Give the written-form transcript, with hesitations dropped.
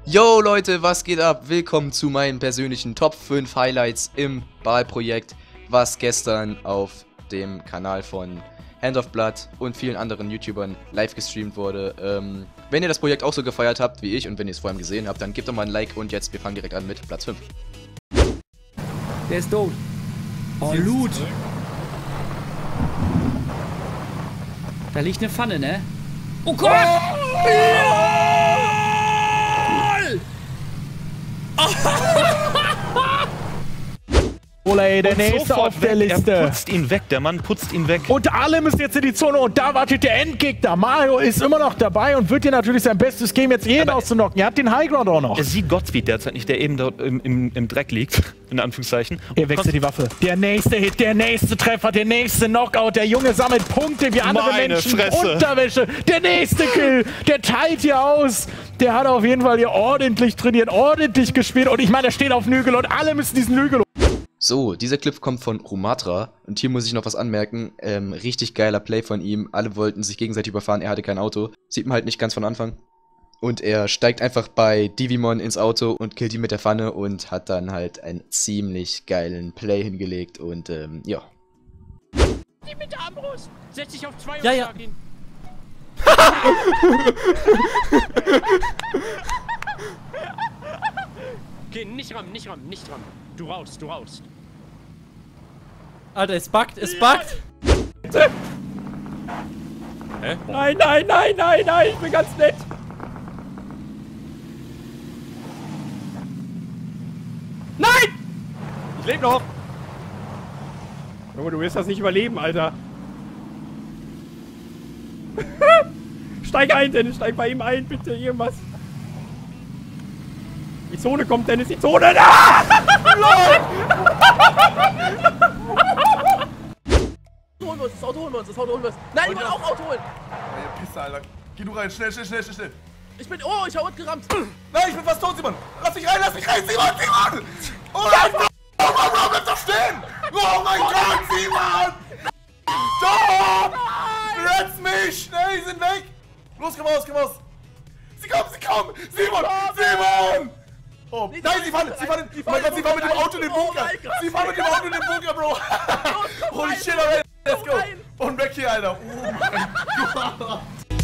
Yo Leute, was geht ab? Willkommen zu meinen persönlichen Top 5 Highlights im Baal-Projekt, was gestern auf dem Kanal von Hand of Blood und vielen anderen YouTubern live gestreamt wurde. Wenn ihr das Projekt auch so gefeiert habt wie ich und wenn ihr es vor allem gesehen habt, dann gebt doch mal ein Like und jetzt, wir fangen direkt an mit Platz 5. Der ist tot. Oh, Loot. Da liegt eine Pfanne, ne? Oh Gott! Olay, der nächste auf der Liste. Er putzt ihn weg, der Mann putzt ihn weg. Und alle müssen jetzt in die Zone und da wartet der Endgegner. Mario ist immer noch dabei und wird hier natürlich sein bestes Game jetzt jeden auszunocken. Er hat den Highground auch noch. Er sieht Godspeed derzeit nicht, der eben dort im Dreck liegt, in Anführungszeichen. Er wechselt die Waffe. Der nächste Hit, der nächste Treffer, der nächste Knockout. Der Junge sammelt Punkte wie andere Menschen. Fresse. Unterwäsche. Der nächste Kill. Der teilt hier aus. Der hat auf jeden Fall hier ordentlich trainiert, ordentlich gespielt. Und ich meine, er steht auf Nügel und alle müssen diesen Nügel. So, dieser Clip kommt von Rumatra und hier muss ich noch was anmerken, richtig geiler Play von ihm, alle wollten sich gegenseitig überfahren, er hatte kein Auto, sieht man halt nicht ganz von Anfang. Und er steigt einfach bei Divimon ins Auto und killt ihn mit der Pfanne und hat dann halt einen ziemlich geilen Play hingelegt und ja. Die mit der Armbrust! Setz dich auf 2 Ja, und ja. schlag ihn. Okay, nicht rammen, nicht rammen, nicht rammen. Du raust, du raust. Alter, es buggt, es buggt. Hä? Nein, nein, nein, nein, nein, ich bin ganz nett. Nein! Ich lebe noch! Junge, du wirst das nicht überleben, Alter. Steig ein, Dennis, steig bei ihm ein, bitte, irgendwas. Die Zone kommt, Dennis, die Zone! Ah! Holen wir uns, das Auto holen wir uns, das Auto holen wir uns. Nein, ich will auch Auto holen! Ihr Pisser, Alter. Geh du rein, schnell, schnell, schnell, schnell. Ich bin, oh, ich hab gerammt. Nein, ich bin fast tot, Simon. Lass mich rein, Simon, Simon! Oh nein, Bro, bleib doch stehen! Oh mein Gott, Simon! Stop! Retz mich! Schnell, die sind weg! Los, komm raus, komm raus! Sie kommen! Simon! Simon! Oh, nein, sie fahren oh mein Gott, sie fahren mit dem Auto in den Bunker! Sie fahren mit dem Auto in den Bunker, Bro! Holy shit, Alter! Let's go! Und weg hier, Alter! Oh mein Gott!